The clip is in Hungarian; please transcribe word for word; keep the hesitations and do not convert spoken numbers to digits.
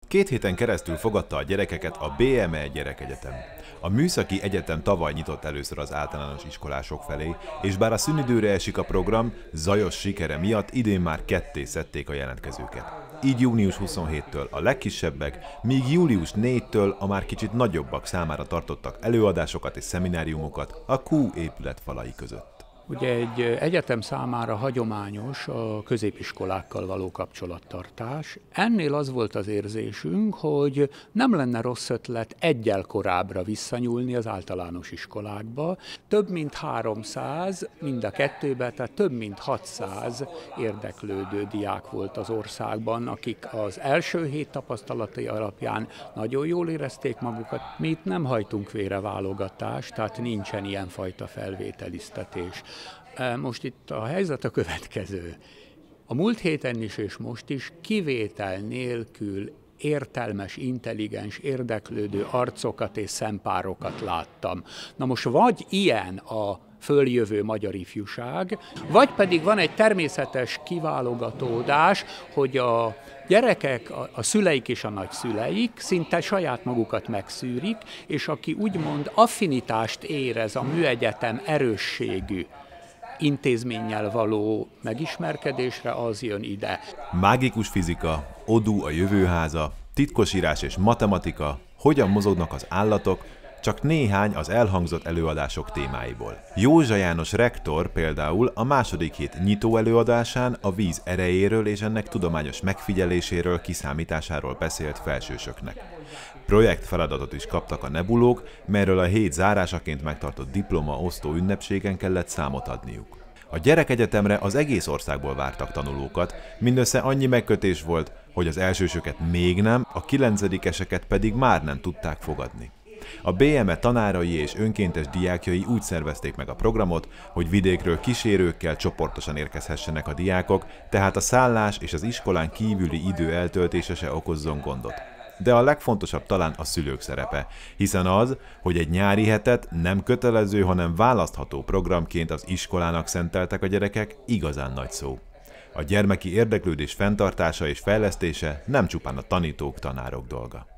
Két héten keresztül fogadta a gyerekeket a bé em e Gyerekegyetem. A Műszaki Egyetem tavaly nyitott először az általános iskolások felé, és bár a szünidőre esik a program, zajos sikere miatt idén már ketté szedték a jelentkezőket. Így június huszonhétedikétől a legkisebbek, míg július negyedikétől a már kicsit nagyobbak számára tartottak előadásokat és szemináriumokat a Q épület falai között. Ugye egy egyetem számára hagyományos a középiskolákkal való kapcsolattartás. Ennél az volt az érzésünk, hogy nem lenne rossz ötlet eggyel korábbra visszanyúlni az általános iskolákba. Több mint háromszáz, mind a kettőben, tehát több mint hatszáz érdeklődő diák volt az országban, akik az első hét tapasztalatai alapján nagyon jól érezték magukat. Mi itt nem hajtunk végre válogatást, tehát nincsen ilyenfajta felvételiztetés. Most itt a helyzet a következő. A múlt héten is és most is kivétel nélkül értelmes, intelligens, érdeklődő arcokat és szempárokat láttam. Na most vagy ilyen a följövő magyar ifjúság, vagy pedig van egy természetes kiválogatódás, hogy a gyerekek, a, a szüleik és a nagyszüleik szinte saját magukat megszűrik, és aki úgymond affinitást érez a műegyetem erősségű intézménnyel való megismerkedésre, az jön ide. Mágikus fizika, Odú a jövőháza, titkosírás és matematika, hogyan mozognak az állatok, csak néhány az elhangzott előadások témáiból. Józsa János rektor például a második hét nyitó előadásán a víz erejéről és ennek tudományos megfigyeléséről, kiszámításáról beszélt felsősöknek. Projektfeladatot is kaptak a nebulók, melyről a hét zárásaként megtartott diplomaosztó ünnepségen kellett számot adniuk. A Gyerekegyetemre az egész országból vártak tanulókat, mindössze annyi megkötés volt, hogy az elsősöket még nem, a kilencedikeseket pedig már nem tudták fogadni. A bé em e tanárai és önkéntes diákjai úgy szervezték meg a programot, hogy vidékről kísérőkkel csoportosan érkezhessenek a diákok, tehát a szállás és az iskolán kívüli idő eltöltése se okozzon gondot. De a legfontosabb talán a szülők szerepe, hiszen az, hogy egy nyári hetet nem kötelező, hanem választható programként az iskolának szenteltek a gyerekek, igazán nagy szó. A gyermeki érdeklődés fenntartása és fejlesztése nem csupán a tanítók, tanárok dolga.